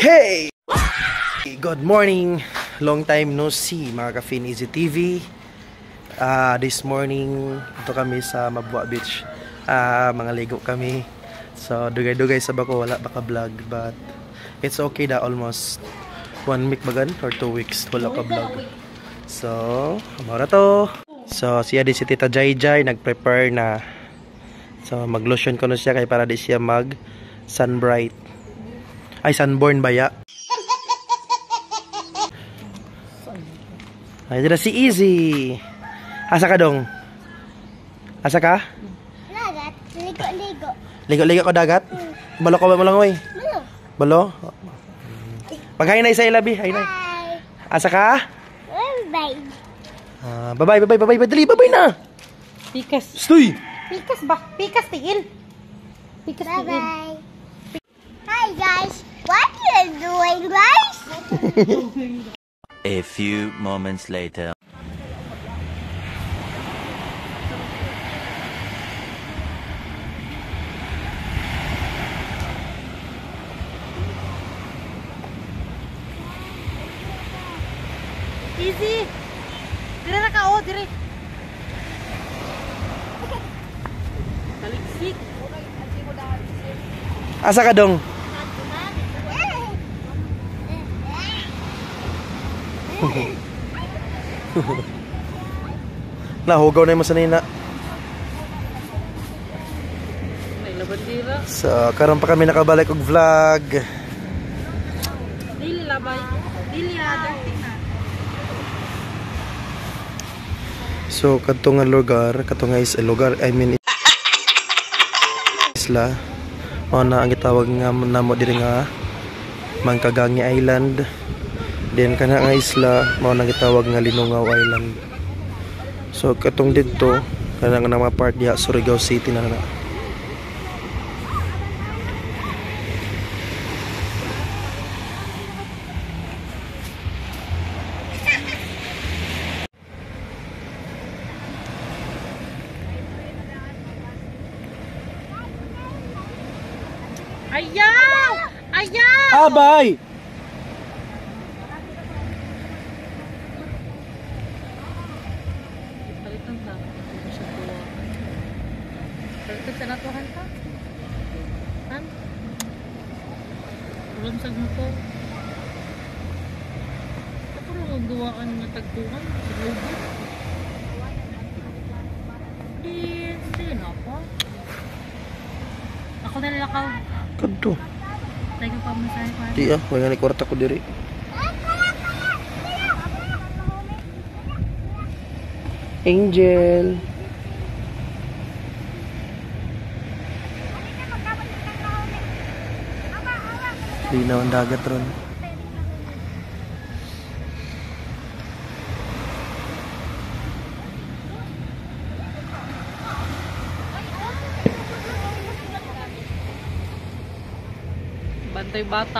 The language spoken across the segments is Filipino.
Hey! Good morning! Long time no see mga ka-Fin Easy TV. This morning, ito kami sa Mabua Beach. Mga ligo kami. So, dugay-dugay sa bako, wala baka vlog. But, it's okay na almost 1 week bagan or 2 weeks wala ka vlog. So, mara to. So, siya di si Tita Jai Jai nag-prepare na. So, mag-lotion ko na siya kay para di siya mag-sunbright. Ay, sunburn ba ya? Ay, dito si Easy. Asa ka dong? Asa ka? Dagat. Ligo-ligo. Ligo-ligo ko dagat? Balo ko ba mo lang, oy? Balo? Paghain na isa ilabi. Hay na. Asa ka? Bye. Bye-bye. Dali, bye-bye na. Pikas. Stoy! Pikas ba? Pikas tigil. Pikas tigil. Bye-bye. Hi guys. What are you doing, guys? A few moments later. Easy. Dire na ka o, dire. Taliksik. Asa ka dong? Nahugaw na yung masanina. May labandira. So, karon pa kami nakabalik og vlog. Dili labay. Dili dirty na. So, kadto nga lugar, kadto nga lugar, I mean isla. O na ang gitawag nga namo diri nga Mangkagangi Island. Then kana nga isla mao nang gitawag nga Linungaw Island. So katong didto kana nga mga part diha Surigao City na na. Ayaw! Ayaw! Abay! Palitan na. Palitan sa natuhan ka? Han? Ulam sa motor. Ako rin magduwaan ng tagtuhan. Sa lubo. Hindi na ako. Ako nalakaw. Kadto. Tayo ka pa masahe pa. Di wala ni kwarta ko diri. Angel. Linaw ang dagat ron. Bantay bata.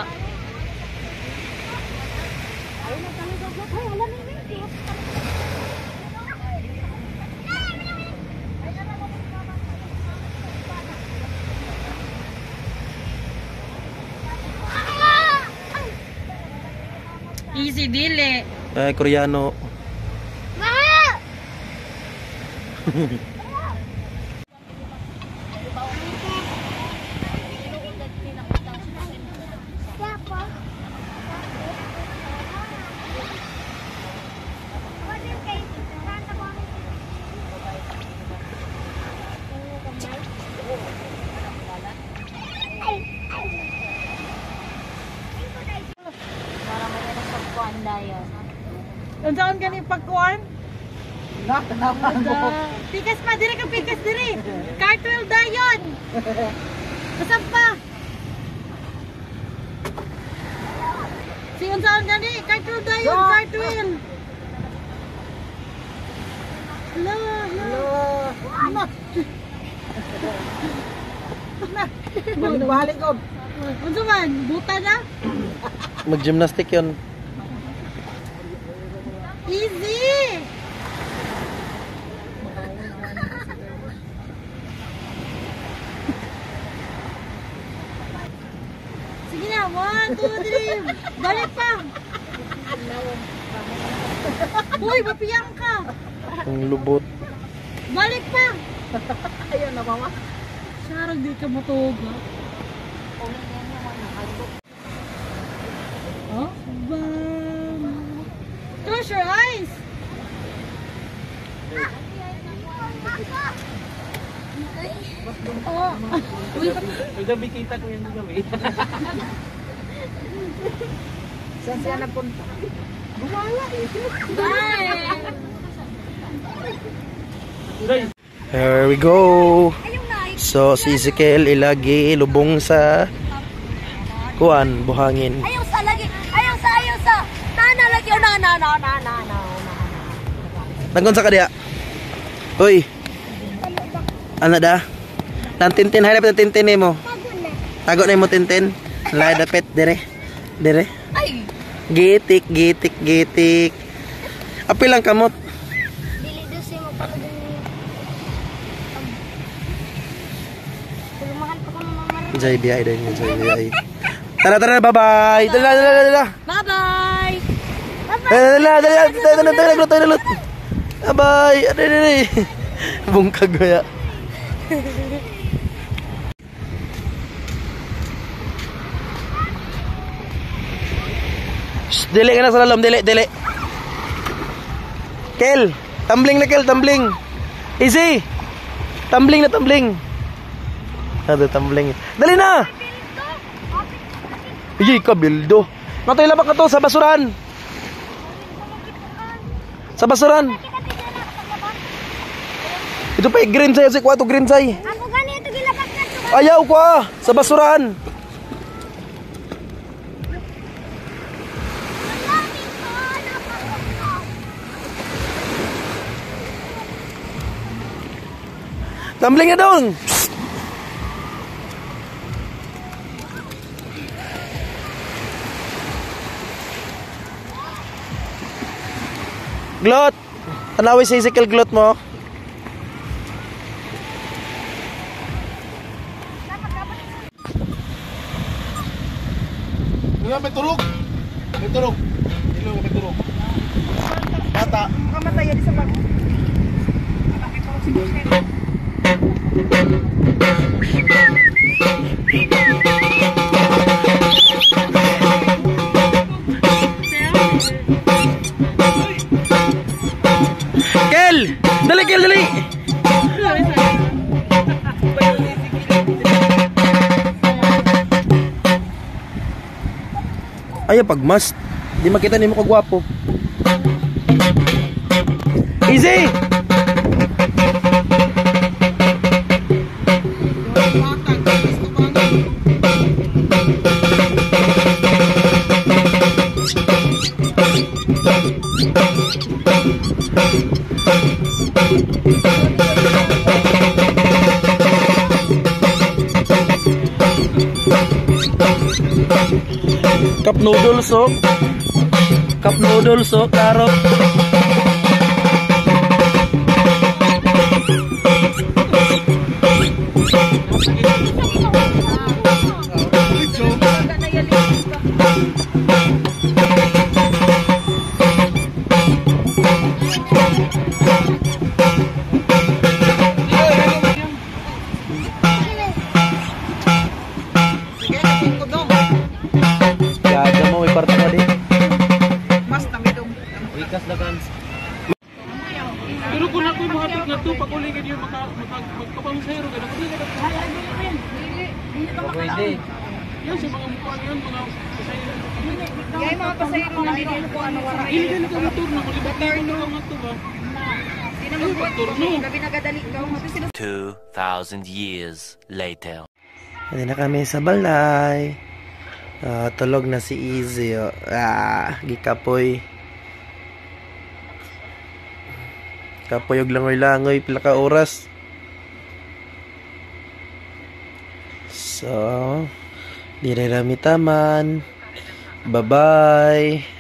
Easy dili. Ay, Koreano. Unsaon gani pagkuan? Pikas pa diri ka pikas diri. Cartwheel dayon. Kasam pa. Si unsaon gani cartwheel dayon, cartwheel. Balik ko. Unsa man? Buta na? Mag-gymnastic yun. Easy! Sige na, 1, 2, 3. Balik pa. Uy, mapiyang ka. Ang lubot. Balik pa. Ayun na, mama. Sarang di ka matuga. Oh, bam. Close your eyes. Oh. Gabi kita ko yung gabi. Saan siya napunta? Gumala eh. Bye. Here we go. So si Ezekiel ilagi lubong sa kuan buhangin. Ayaw sa lagi. Ayaw sa. Nana lagi. Oh, na. Tangkon sa kadya. Uy. Ano da? Nang tintin harap na tintin mo. Tago na mo tintin. Lay dapet dire. Ay. Gitik. Apil lang kamot. Dili dosi mo pa din. Tulumahan pa ko mamar. Jai biay din Jai biay. Tara bye-bye. Dala. Bye-bye. Dala. Bye. Ade. Bungkag ya. Dili ka na sa lalom, dili. Kel, tumbling na Kel, tumbling. Easy. Tumbling. Ada tumbling. Dali na. Iyi ka bildo. Natay labak na to sa basuran. Ito pa green say si kwato green say. Ako ganito gilabas na to. Ayaw ko sa basuran. Tumbling na dong. Glot. Tanawi si Ezekiel glot mo. May turok. Ilo, may turok. Bata. Kamatay yan sa bag. Kel! Dali! Ayaw pagmas. Di makita ni mo kagwapo. Easy! Cup noodles so karot. Gaga mo iparta mo di. Pero kung ako'y mahatag na ito, pakulingan niyo magkapangusayro ka na. Pwede. Yan, sa mga mukha niyan, mga pasayro. Kaya mga pasayro na dito po ano wala. Iligan ka motor na, malibat na ka ito ba? Hindi naman po ito. Gabi nagadali ka. 2,000 years later. Hindi na kami sa balay. Tulog na si Easy. Gikapoy. Kapoy og langoy-langoy pila ka oras. So, dire rami taman. Bye-bye.